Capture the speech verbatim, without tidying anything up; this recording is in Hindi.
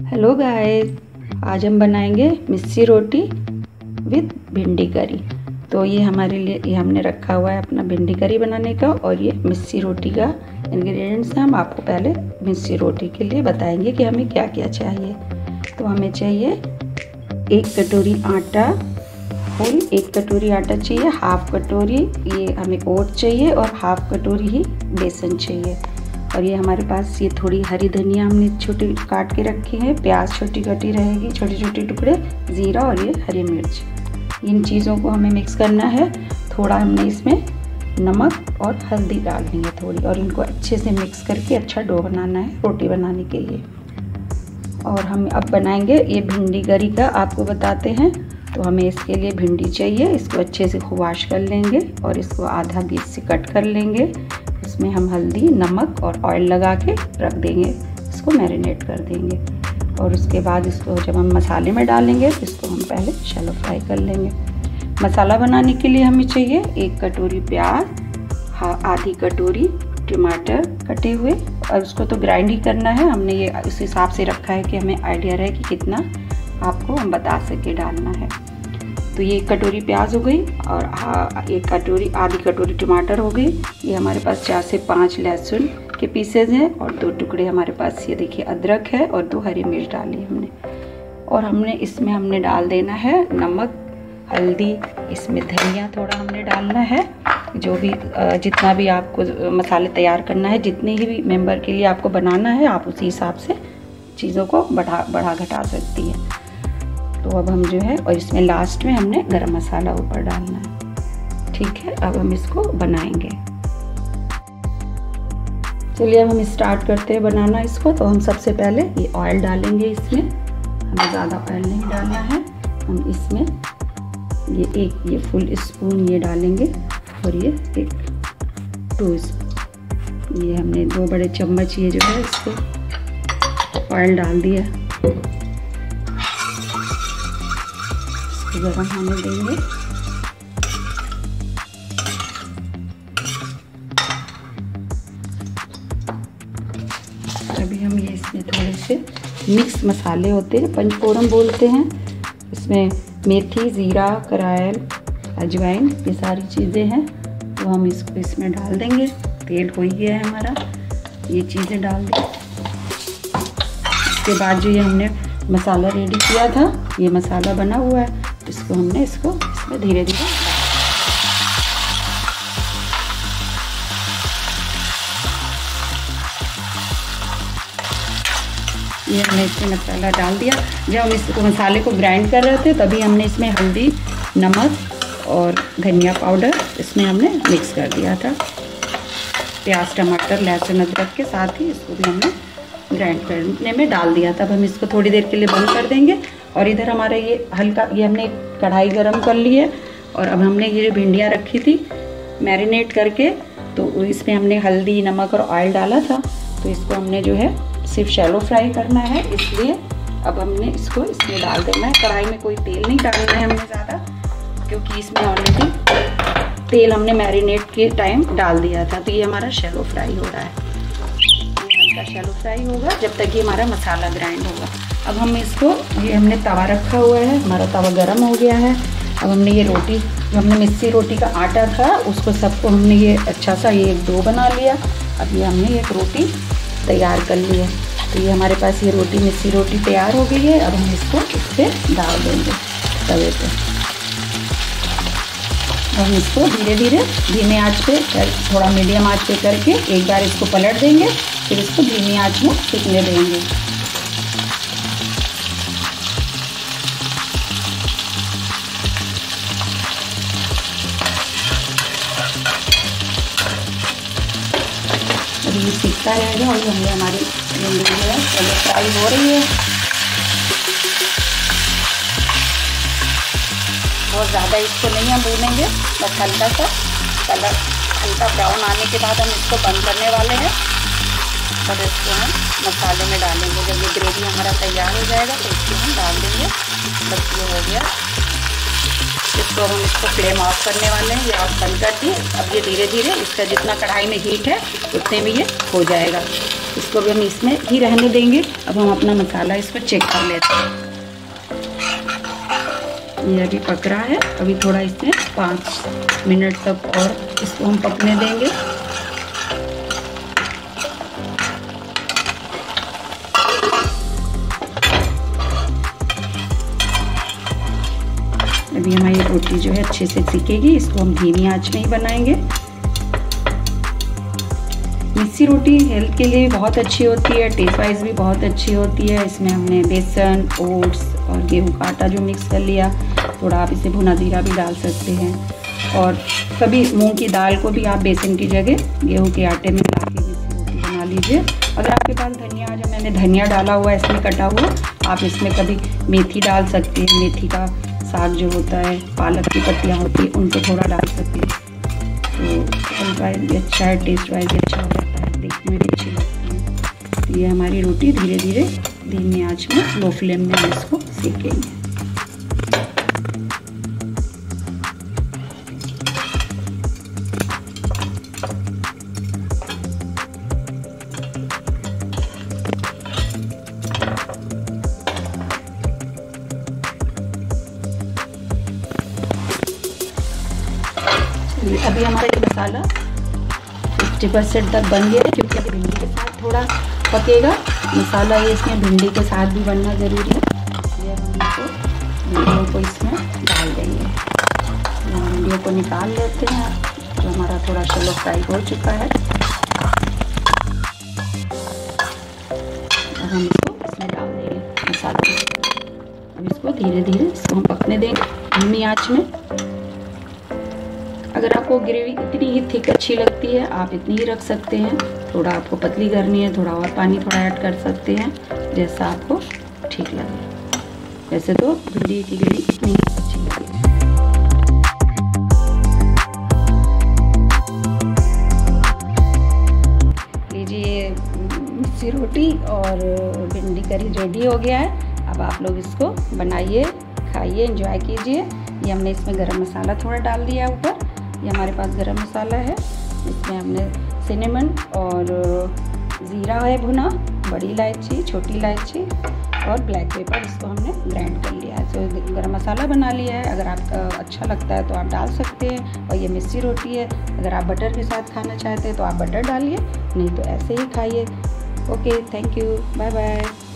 हेलो गाइस, आज हम बनाएंगे मिस्सी रोटी विद भिंडी करी। तो ये हमारे लिए ये हमने रखा हुआ है अपना भिंडी करी बनाने का, और ये मिस्सी रोटी का इंग्रेडिएंट्स हैं। हम आपको पहले मिस्सी रोटी के लिए बताएंगे कि हमें क्या क्या चाहिए। तो हमें चाहिए एक कटोरी आटा, फुल एक कटोरी आटा चाहिए, हाफ कटोरी ये हमें ओट चाहिए और हाफ कटोरी ही बेसन चाहिए। और ये हमारे पास ये थोड़ी हरी धनिया हमने छोटी काट के रखी है, प्याज छोटी कटी रहेगी, छोटे छोटे टुकड़े, ज़ीरा और ये हरी मिर्च। इन चीज़ों को हमें मिक्स करना है। थोड़ा हमने इसमें नमक और हल्दी डालनी है थोड़ी, और इनको अच्छे से मिक्स करके अच्छा डो बनाना है रोटी बनाने के लिए। और हम अब बनाएंगे ये भिंडी करी का, आपको बताते हैं। तो हमें इसके लिए भिंडी चाहिए, इसको अच्छे से वॉश कर लेंगे और इसको आधा बीच से कट कर लेंगे। इसमें हम हल्दी, नमक और ऑयल लगा के रख देंगे, इसको मैरिनेट कर देंगे। और उसके बाद इसको जब हम मसाले में डालेंगे तो इसको हम पहले शैलो फ्राई कर लेंगे। मसाला बनाने के लिए हमें चाहिए एक कटोरी प्याज, आधी कटोरी टमाटर कटे हुए, और उसको तो ग्राइंड ही करना है। हमने ये उस हिसाब से रखा है कि हमें आइडिया रहे कि कितना आपको हम बता सके डालना है। तो ये एक कटोरी प्याज हो गई, और एक कटोरी आधी कटोरी टमाटर हो गई। ये हमारे पास चार से पाँच लहसुन के पीसेज हैं, और दो टुकड़े हमारे पास ये देखिए अदरक है, और दो हरी मिर्च डाली हमने। और हमने इसमें हमने डाल देना है नमक, हल्दी, इसमें धनिया थोड़ा हमने डालना है। जो भी जितना भी आपको मसाले तैयार करना है, जितने ही मेंबर के लिए आपको बनाना है, आप उसी हिसाब से चीज़ों को बढ़ा बढ़ा घटा सकती है। तो अब हम जो है, और इसमें लास्ट में हमने गरम मसाला ऊपर डालना है। ठीक है, अब हम इसको बनाएंगे। चलिए अब हम स्टार्ट करते हैं बनाना इसको। तो हम सबसे पहले ये ऑयल डालेंगे इसमें, हमें ज़्यादा ऑयल नहीं डालना है। हम इसमें ये एक ये फुल स्पून ये डालेंगे, और ये एक टू स्पून ये हमने दो बड़े चम्मच ये जो है इसको ऑयल डाल दिया। गरम होने देंगे। अभी हम ये इसमें थोड़े से मिक्स मसाले होते हैं, पंचफोरन बोलते हैं। इसमें मेथी, ज़ीरा, करायल, अजवाइन, ये सारी चीज़ें हैं। तो हम इसको इसमें डाल देंगे। तेल हो ही गया है हमारा, ये चीज़ें डाल दें। इसके बाद जो ये हमने मसाला रेडी किया था, ये मसाला बना हुआ है, इसको हमने इसको इसमें धीरे धीरे ये हमने इसमें मसाला डाल दिया। जब हम इसको मसाले को ग्राइंड कर रहे थे, तभी हमने इसमें हल्दी, नमक और धनिया पाउडर इसमें हमने मिक्स कर दिया था। प्याज, टमाटर, लहसुन, अदरक के साथ ही इसको भी हमने ग्राइंड करने में डाल दिया था। अब हम इसको थोड़ी देर के लिए बंद कर देंगे। और इधर हमारा ये हल्का ये हमने कढ़ाई गरम कर ली है, और अब हमने ये जो भिंडियाँ रखी थी मैरिनेट करके, तो इसमें हमने हल्दी, नमक और ऑयल डाला था। तो इसको हमने जो है सिर्फ शैलो फ्राई करना है, इसलिए अब हमने इसको इसमें डाल देना है। कढ़ाई में कोई तेल नहीं डालना है हमने ज़्यादा, क्योंकि इसमें ऑलरेडी तेल हमने मैरिनेट के टाइम डाल दिया था। तो ये हमारा शैलो फ्राई हो रहा है, शैलो फ्राई होगा जब तक ये हमारा मसाला ग्राइंड होगा। अब हम इसको, ये हमने तवा रखा हुआ है, हमारा तवा गरम हो गया है। अब हमने ये रोटी, जो हमने मिस्सी रोटी का आटा था, उसको सबको हमने ये अच्छा सा ये डो बना लिया। अब ये हमने एक रोटी तैयार कर ली है। तो ये हमारे पास ये रोटी मिस्सी रोटी तैयार हो गई है। अब हम इसको इस पर डाल देंगे तवे पे। हम इसको धीरे धीरे धीमे आंच पे, थोड़ा मीडियम आंच पे करके एक बार इसको पलट देंगे, फिर इसको धीमी आंच में सिकने देंगे। अभी ये सीखता रहेगा, और हमने हमारी भिंडी जो है चलो फ्राई हो रही है। बहुत ज़्यादा इसको नहीं हम भूनेंगे, बस हल्का सा कलर हल्का ब्राउन आने के बाद हम इसको बंद करने वाले हैं। और इसको हम मसाले में डालेंगे। जब ये ग्रेवी हमारा तैयार हो जाएगा तो इसको हम डाल देंगे। बस ये हो गया। इसको हम इसको फ्लेम ऑफ करने वाले हैं, ये ऑफ बंद कर दिए। अब ये धीरे धीरे इसका जितना कढ़ाई में हीट है उतने में ये हो जाएगा। इसको भी हम इसमें ही रहने देंगे। अब हम अपना मसाला इसको चेक कर लेते हैं। ये अभी पक रहा है, अभी थोड़ा इसमें पाँच मिनट तक और इसको हम पकने देंगे। अभी हमारी रोटी जो है अच्छे से सिकेगी। इसको हम धीमी आंच में ही बनाएंगे। मिस्सी रोटी हेल्थ के लिए बहुत अच्छी होती है, टेस्ट वाइज भी बहुत अच्छी होती है। इसमें हमने बेसन, ओट्स और गेहूं का आटा जो मिक्स कर लिया, थोड़ा आप इसे भुना जीरा भी डाल सकते हैं। और कभी मूंग की दाल को भी आप बेसन की जगह गेहूं के आटे में मिला के मिस्सी रोटी बना लीजिए। अगर आपके पास धनिया, जो मैंने धनिया डाला हुआ है इसमें कटा हुआ, आप इसमें कभी मेथी डाल सकते हैं। मेथी का साग जो होता है, पालक की पत्तियाँ होती है, उनको थोड़ा डाल सकते हैं। तो उनका भी अच्छा है, टेस्ट वाइज अच्छा हो जाता है, देखने में भी अच्छी लगती है। तो ये हमारी रोटी धीरे धीरे धीमी आंच में, लो फ्लेम में हम इसको सेकेंगे। अभी हमारा ये मसाला पचास परसेंट तक बन गया है, क्योंकि अभी भिंडी के साथ थोड़ा पकेगा मसाला। ये इसमें भिंडी के साथ भी बनना ज़रूरी है, इसलिए हम इसको भिंडियों को इसमें डाल देंगे। भिंडियों को निकाल लेते हैं। तो हमारा थोड़ा शैलो फ्राई हो चुका है। अब हम इसको इसमें डाल देंगे मसाले। अब इसको धीरे धीरे इसको हम पकने देंगे धीमी आँच में। अगर आपको ग्रेवी इतनी ही थिक अच्छी लगती है, आप इतनी ही रख सकते हैं। थोड़ा आपको पतली करनी है, थोड़ा और पानी थोड़ा ऐड कर सकते हैं, जैसा आपको ठीक लगे। वैसे तो भिंडी की ग्रेवी इतनी ही अच्छी लगती है। लीजिए, मिस्सी रोटी और भिंडी करी रेडी हो गया है। अब आप लोग इसको बनाइए, खाइए, एंजॉय कीजिए। ये हमने इसमें गरम मसाला थोड़ा डाल दिया है ऊपर। ये हमारे पास गरम मसाला है, इसमें हमने सिनेमन और ज़ीरा है भुना, बड़ी इलायची, छोटी इलायची और ब्लैक पेपर, इसको हमने ग्राइंड कर लिया है। तो गरम मसाला बना लिया है। अगर आपका अच्छा लगता है तो आप डाल सकते हैं। और ये मिस्सी रोटी है, अगर आप बटर के साथ खाना चाहते हैं तो आप बटर डालिए, नहीं तो ऐसे ही खाइए। Okay, thank you, bye bye.